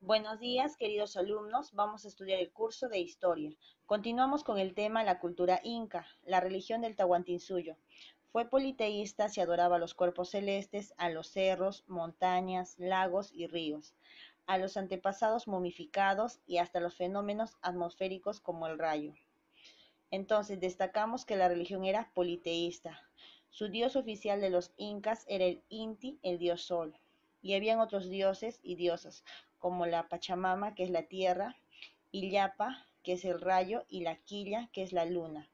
Buenos días, queridos alumnos. Vamos a estudiar el curso de Historia. Continuamos con el tema la cultura inca, la religión del Tahuantinsuyo. Fue politeísta, se adoraba a los cuerpos celestes, a los cerros, montañas, lagos y ríos, a los antepasados momificados y hasta los fenómenos atmosféricos como el rayo. Entonces, destacamos que la religión era politeísta. Su dios oficial de los incas era el Inti, el dios sol, y habían otros dioses y diosas, como la Pachamama, que es la tierra, Illapa, que es el rayo, y la Quilla, que es la luna.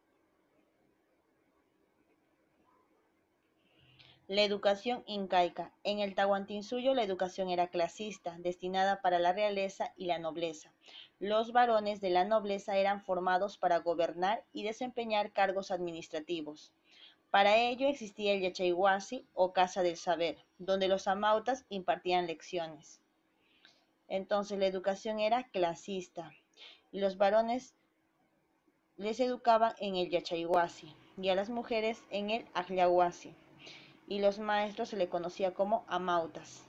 La educación incaica. En el Tahuantinsuyo la educación era clasista, destinada para la realeza y la nobleza. Los varones de la nobleza eran formados para gobernar y desempeñar cargos administrativos. Para ello existía el Yachayhuasi o Casa del Saber, donde los amautas impartían lecciones. Entonces la educación era clasista y los varones les educaban en el Yachayhuasi y a las mujeres en el Ajlahuasi, y los maestros se le conocía como amautas.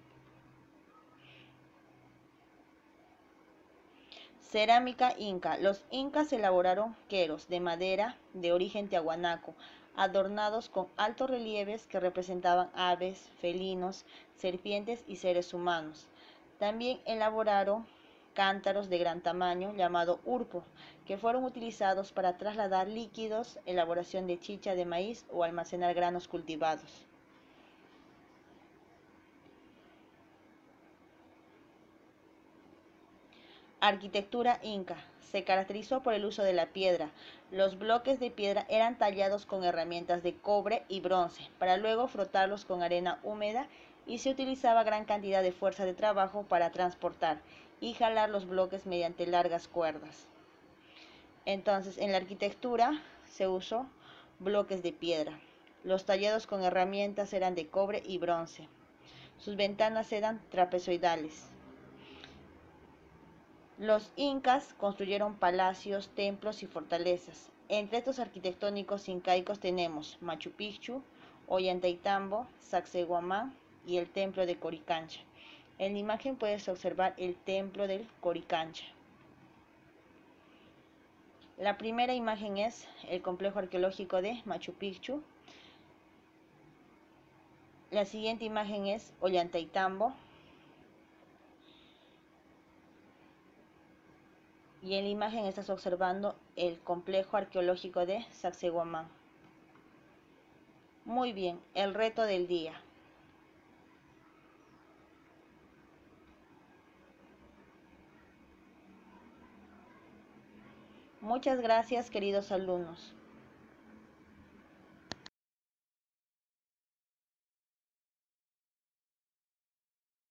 Cerámica inca. Los incas elaboraron queros de madera de origen tiahuanaco, adornados con altos relieves que representaban aves, felinos, serpientes y seres humanos. También elaboraron cántaros de gran tamaño llamado urpo, que fueron utilizados para trasladar líquidos, elaboración de chicha de maíz o almacenar granos cultivados. Arquitectura inca. Se caracterizó por el uso de la piedra. Los bloques de piedra eran tallados con herramientas de cobre y bronce, para luego frotarlos con arena húmeda, y se utilizaba gran cantidad de fuerza de trabajo para transportar y jalar los bloques mediante largas cuerdas. Entonces, en la arquitectura se usó bloques de piedra. Los tallados con herramientas eran de cobre y bronce. Sus ventanas eran trapezoidales. Los incas construyeron palacios, templos y fortalezas. Entre estos arquitectónicos incaicos tenemos Machu Picchu, Ollantaytambo, Sacsayhuamán y el templo de Coricancha. En la imagen puedes observar el templo del Coricancha. La primera imagen es el complejo arqueológico de Machu Picchu. La siguiente imagen es Ollantaytambo. Y en la imagen estás observando el complejo arqueológico de Sacsayhuamán. Muy bien, el reto del día. Muchas gracias, queridos alumnos.